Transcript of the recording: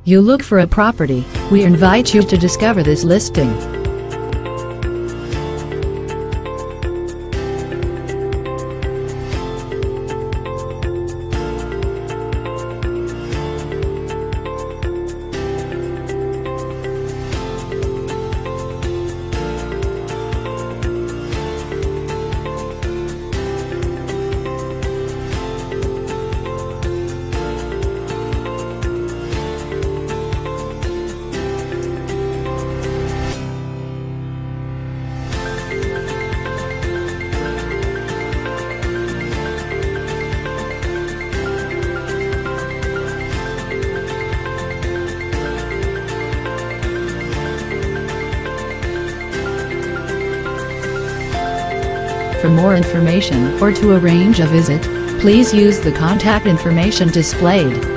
You look for a property, we invite you to discover this listing. For more information or to arrange a visit, please use the contact information displayed.